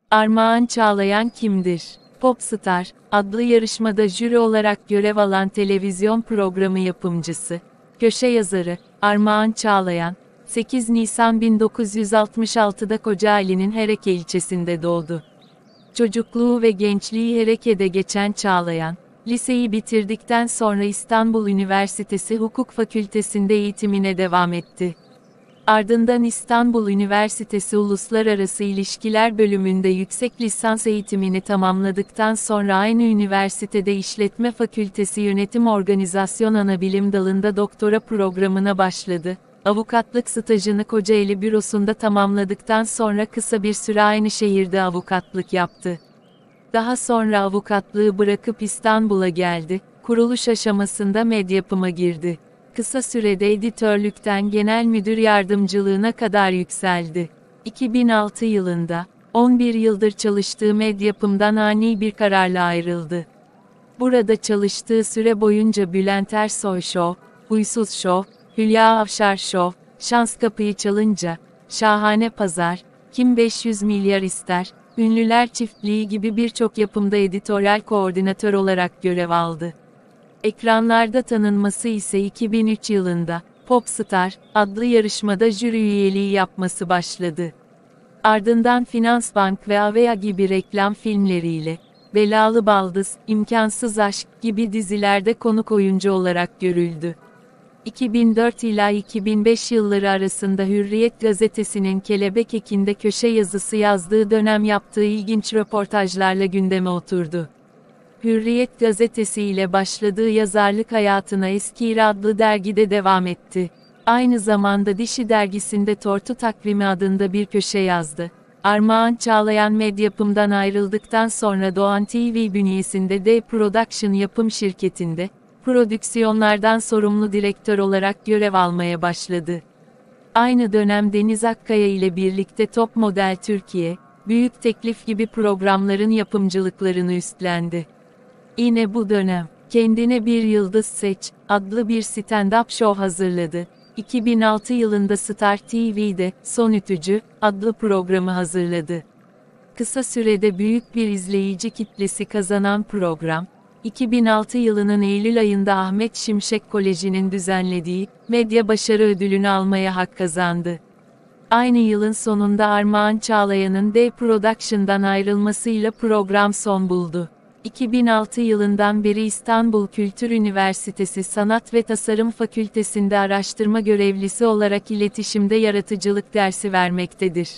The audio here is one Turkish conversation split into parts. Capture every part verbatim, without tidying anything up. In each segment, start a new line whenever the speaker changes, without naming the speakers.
Armağan Çağlayan kimdir? Popstar adlı yarışmada jüri olarak görev alan televizyon programı yapımcısı, köşe yazarı, Armağan Çağlayan, sekiz Nisan bin dokuz yüz altmış altıda Kocaeli'nin Hereke ilçesinde doğdu. Çocukluğu ve gençliği Hereke'de geçen Çağlayan, liseyi bitirdikten sonra İstanbul Üniversitesi Hukuk Fakültesi'nde eğitimine devam etti. Ardından İstanbul Üniversitesi Uluslararası İlişkiler bölümünde yüksek lisans eğitimini tamamladıktan sonra aynı üniversitede İşletme Fakültesi Yönetim Organizasyon Anabilim dalında doktora programına başladı. Avukatlık stajını Kocaeli Bürosu'nda tamamladıktan sonra kısa bir süre aynı şehirde avukatlık yaptı. Daha sonra avukatlığı bırakıp İstanbul'a geldi, kuruluş aşamasında Medyapım'a girdi. Kısa sürede editörlükten genel müdür yardımcılığına kadar yükseldi. iki bin altı yılında, on bir yıldır çalıştığı Medyapım'dan ani bir kararla ayrıldı. Burada çalıştığı süre boyunca Bülent Ersoy Show, Huysuz Show, Hülya Avşar Show, Şans Kapıyı Çalınca, Şahane Pazar, Kim beş yüz milyar ister, Ünlüler Çiftliği gibi birçok yapımda editoryal koordinatör olarak görev aldı. Ekranlarda tanınması ise iki bin üç yılında, Popstar adlı yarışmada jüri üyeliği yapması başladı. Ardından Finansbank ve Avea gibi reklam filmleriyle, Belalı Baldız, İmkansız Aşk gibi dizilerde konuk oyuncu olarak görüldü. iki bin dört ila iki bin beş yılları arasında Hürriyet gazetesinin Kelebek Eki'nde köşe yazısı yazdığı dönem yaptığı ilginç röportajlarla gündeme oturdu. Hürriyet gazetesi ile başladığı yazarlık hayatına Eskir adlı dergide devam etti. Aynı zamanda Dişi dergisinde Tortu Takvimi adında bir köşe yazdı. Armağan Çağlayan Medyapım'dan ayrıldıktan sonra Doğan T V bünyesinde D Production yapım şirketinde, prodüksiyonlardan sorumlu direktör olarak görev almaya başladı. Aynı dönem Deniz Akkaya ile birlikte Top Model Türkiye, Büyük Teklif gibi programların yapımcılıklarını üstlendi. Yine bu dönem, Kendine Bir Yıldız Seç adlı bir stand-up show hazırladı. iki bin altı yılında Star T V'de Son Ütücü adlı programı hazırladı. Kısa sürede büyük bir izleyici kitlesi kazanan program, iki bin altı yılının Eylül ayında Ahmet Şimşek Koleji'nin düzenlediği Medya Başarı Ödülünü almaya hak kazandı. Aynı yılın sonunda Armağan Çağlayan'ın D Production'dan ayrılmasıyla program son buldu. iki bin altı yılından beri İstanbul Kültür Üniversitesi Sanat ve Tasarım Fakültesi'nde araştırma görevlisi olarak iletişimde yaratıcılık dersi vermektedir.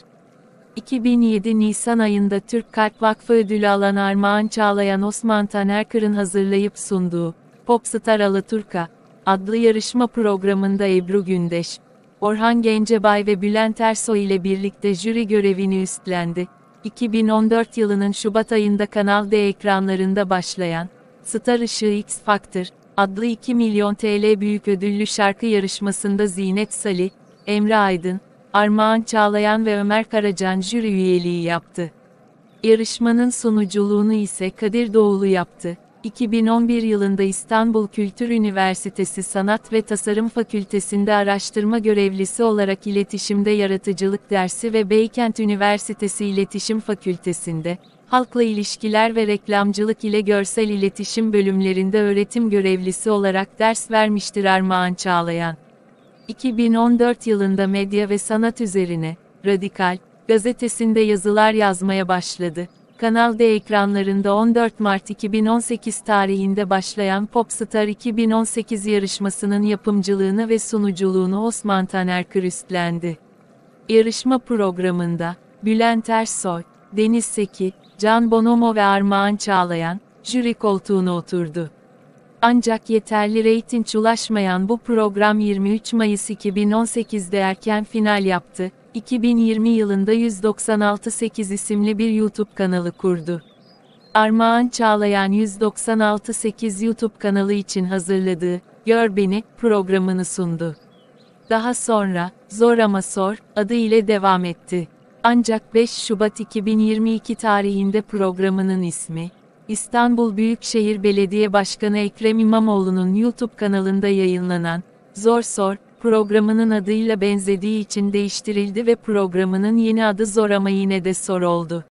iki bin yedi Nisan ayında Türk Kalp Vakfı ödülü alan Armağan Çağlayan Osman Tanerkır'ın hazırlayıp sunduğu Popstar Alaturka adlı yarışma programında Ebru Gündeş, Orhan Gencebay ve Bülent Ersoy ile birlikte jüri görevini üstlendi. iki bin on dört yılının Şubat ayında Kanal D ekranlarında başlayan Star Işığı X Factor adlı iki milyon T L büyük ödüllü şarkı yarışmasında Zinet Salih, Emre Aydın, Armağan Çağlayan ve Ömer Karacan jüri üyeliği yaptı. Yarışmanın sunuculuğunu ise Kadir Doğulu yaptı. iki bin on bir yılında İstanbul Kültür Üniversitesi Sanat ve Tasarım Fakültesi'nde araştırma görevlisi olarak iletişimde yaratıcılık dersi ve Beykent Üniversitesi İletişim Fakültesi'nde, halkla ilişkiler ve reklamcılık ile görsel iletişim bölümlerinde öğretim görevlisi olarak ders vermiştir Armağan Çağlayan. iki bin on dört yılında medya ve sanat üzerine, Radikal gazetesinde yazılar yazmaya başladı. Kanal D ekranlarında on dört Mart iki bin on sekiz tarihinde başlayan Popstar iki bin on sekiz yarışmasının yapımcılığını ve sunuculuğunu Osman Tanerkır üstlendi. Yarışma programında, Bülent Ersoy, Deniz Seki, Can Bonomo ve Armağan Çağlayan, jüri koltuğuna oturdu. Ancak yeterli reyting ulaşmayan bu program yirmi üç Mayıs iki bin on sekizde erken final yaptı. iki bin yirmi yılında yüz doksan altı nokta sekiz isimli bir YouTube kanalı kurdu. Armağan Çağlayan yüz doksan altı nokta sekiz YouTube kanalı için hazırladığı Gör Beni programını sundu. Daha sonra Zor Ama Sor adı ile devam etti. Ancak beş Şubat iki bin yirmi iki tarihinde programının ismi, İstanbul Büyükşehir Belediye Başkanı Ekrem İmamoğlu'nun YouTube kanalında yayınlanan Zor Sor programının adıyla benzediği için değiştirildi ve programının yeni adı Zor Ama Yine de Sor oldu.